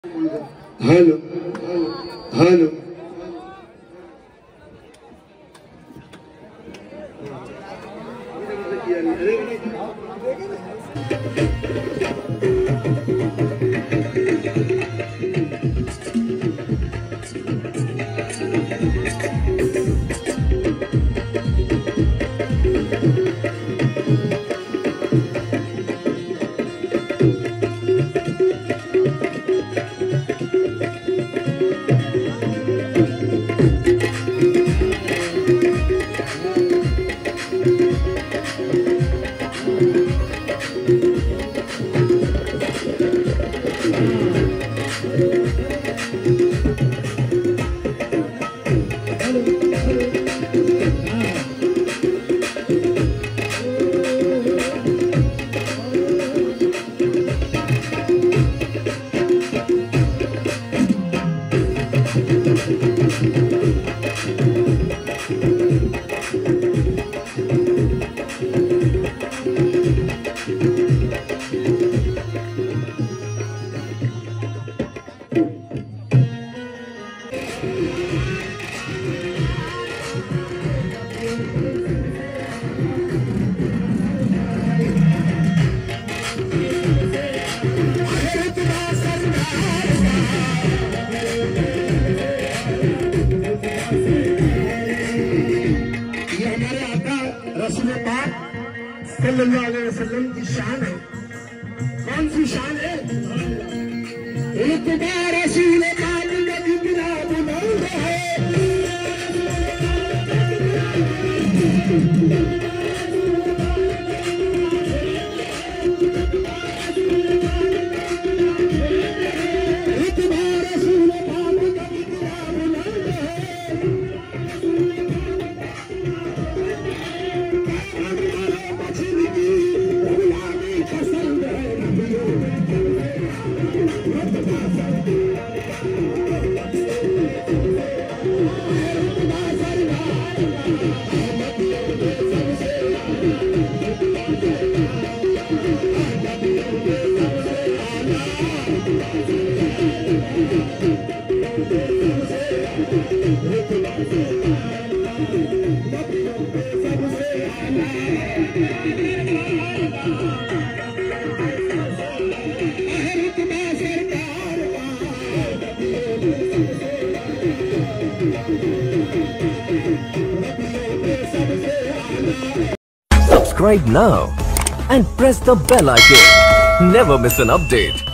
Hello hello सल्लल्लाहु अलैहि वसल्लम की शान है। कौन सी शान है? इत्तिबा रसूल पाक नबी बिना बुलंद है। इत्तिबा रसूल पाक नबी बिना बुलंद है। Subscribe now and press the bell icon. Never miss an update.